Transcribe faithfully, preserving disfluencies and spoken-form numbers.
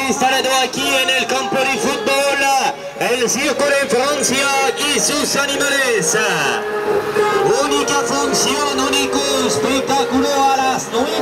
instalado aquí en el campo de fútbol, el Circo de Francia y sus animales. Única función, único espectáculo a las nueve